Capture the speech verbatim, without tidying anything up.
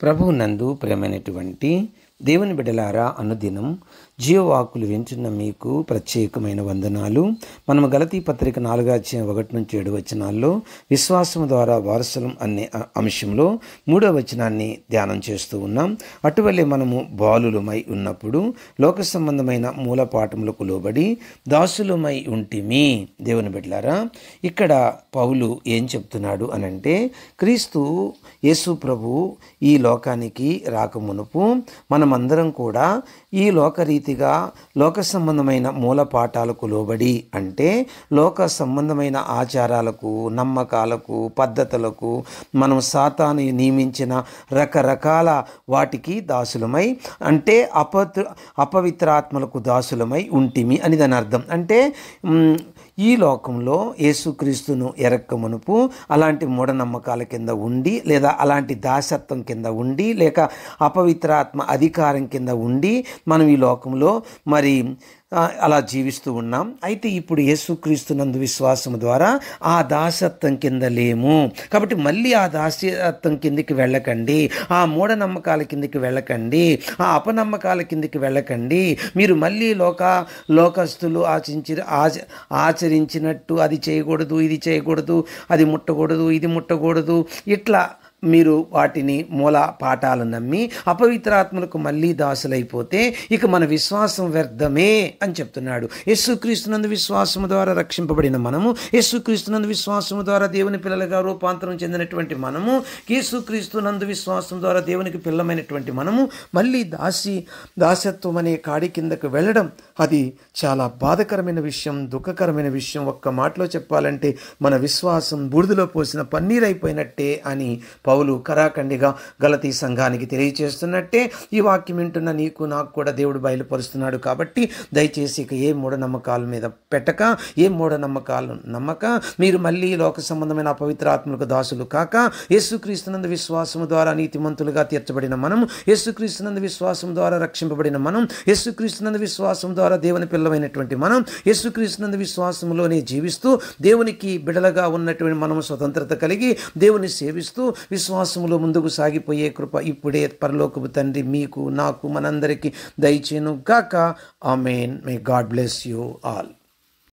ప్రభువు నందు ప్రేమైనటువంటి దేవుని బిడ్డలారా, అనుదినం జీవవాక్కులు వింటున్న మీకు ప్రత్యేకమైన వందనాలు. మనము గలతీ పత్రిక నాలుగో అధ్యాయం ఒకటి నుంచి ఏడు వచనాల్లో విశ్వాసం ద్వారా వారసులం అనే అంశంలో మూడో వచనాన్ని ధ్యానం చేస్తూ ఉన్నాం. అటువల్లే మనము బాలులమై ఉన్నప్పుడు లోక సంబంధమైన మూల పాఠములకు లోబడి దాసులమై ఉంటిమి. దేవుని బిడ్డలారా, ఇక్కడ పౌలు ఏం చెప్తున్నాడు అనంటే, క్రీస్తు యేసు ప్రభు ఈ లోకానికి రాకమునుపు మనమందరం కూడా ఈ లోకరీతిగా లోక సంబంధమైన మూల పాఠాలకు లోబడి, అంటే లోక సంబంధమైన ఆచారాలకు, నమ్మకాలకు, పద్ధతులకు, మనం సాతాను నియమించిన రకరకాల వాటికి దాసులమై, అంటే అపవిత్ర అపవిత్రాత్మలకు దాసులమై ఉంటిమి అని దాని అర్థం. అంటే ఈ లోకంలో యేసుక్రీస్తును ఎరక్క మునుపు అలాంటి మూఢనమ్మకాల కింద ఉండి, లేదా అలాంటి దాసత్వం కింద ఉండి, లేక అపవిత్రాత్మ అధికారం కింద ఉండి మనం ఈ లోకంలో మరి అలా జీవిస్తూ ఉన్నాం. అయితే ఇప్పుడు యేసుక్రీస్తునందు విశ్వాసం ద్వారా ఆ దాసత్వం కింద లేము. కాబట్టి మళ్ళీ ఆ దాసత్వం కిందికి వెళ్ళకండి, ఆ మూఢనమ్మకాల కిందికి వెళ్ళకండి, ఆ అపనమ్మకాల కిందికి వెళ్ళకండి. మీరు మళ్ళీ లోక లోకస్తులు ఆచరించి ఆచ ఆచరించినట్టు అది చేయకూడదు, ఇది చేయకూడదు, అది ముట్టకూడదు, ఇది ముట్టకూడదు, ఇట్లా మీరు వాటిని మూల పాఠాలు నమ్మి అపవిత్రాత్మలకు మళ్ళీ దాసులైపోతే ఇక మన విశ్వాసం వ్యర్థమే అని చెప్తున్నాడు. యేసుక్రీస్తునందు విశ్వాసము ద్వారా రక్షింపబడిన మనము, యేసుక్రీస్తునందు విశ్వాసము ద్వారా దేవుని పిల్లలుగా రూపాంతరం చెందినటువంటి మనము, యేసుక్రీస్తునందు విశ్వాసం ద్వారా దేవునికి పిల్లమైనటువంటి మనము మళ్ళీ దాసి దాసత్వం అనే కాడి కిందకు వెళ్ళడం అది చాలా బాధకరమైన విషయం, దుఃఖకరమైన విషయం. ఒక్క మాటలో చెప్పాలంటే మన విశ్వాసం బూడిదలో పోసిన పన్నీరైపోయినట్టే అని పౌలు కరాఖండిగా గలతీ సంఘానికి తెలియచేస్తున్నట్టే ఈ వాక్యం వింటున్న నీకు నాకు కూడా దేవుడు బయలుపరుస్తున్నాడు. కాబట్టి దయచేసి ఇక ఏ మూఢనమ్మకాల మీద పెట్టక, ఏ మూఢనమ్మకాలు నమ్మక, మీరు మళ్ళీ లోక సంబంధమైన అపవిత్రాత్మలకు దాసులు కాక, యేసుక్రీస్తునందు విశ్వాసము ద్వారా నీతిమంతులుగా తీర్చబడిన మనం, యేసుక్రీస్తునందు విశ్వాసం ద్వారా రక్షింపబడిన మనం, యేసుక్రీస్తునందు విశ్వాసం ద్వారా దేవుని పిల్లమైనటువంటి మనం, యేసుక్రీస్తునందు విశ్వాసంలోనే జీవిస్తూ దేవునికి బిడలగా ఉన్నటువంటి మనం స్వతంత్రత కలిగి దేవుని సేవిస్తూ విశ్వాసములో ముందుకు సాగిపోయే కృప ఇప్పుడే పరలోకపు తండ్రి మీకు నాకు మనందరికీ దయచేయును గాక. Amen. May God bless you all.